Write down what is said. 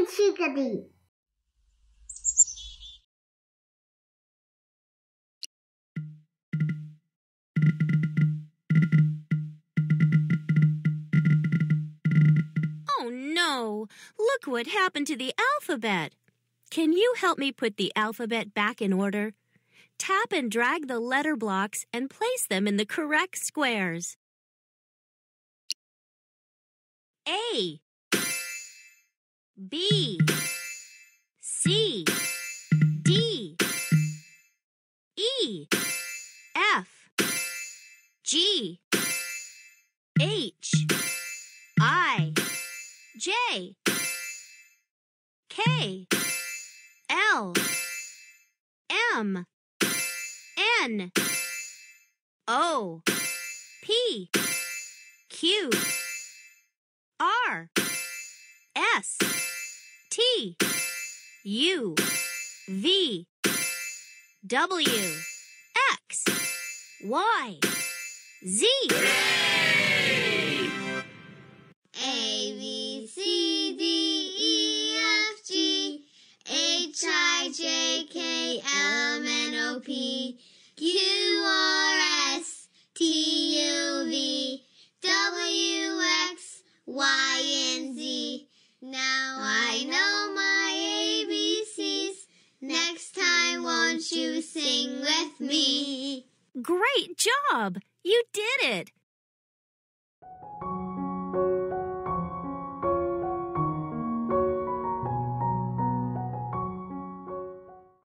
Chickadee. Oh no! Look what happened to the alphabet. Can you help me put the alphabet back in order? Tap and drag the letter blocks and place them in the correct squares. A, B, C, D, E, F, G, H, I, J, K, L, M, N, O, P, Q, R, S, T, U, V, W, X, Y, Z. A, B, C, D, E, F, G, H, I, J, K, L, M, N, O, P, Q, R, S, T, U, V, W, X, Y, and Z. Now I know my ABCs. Next time, won't you sing with me? Great job! You did it!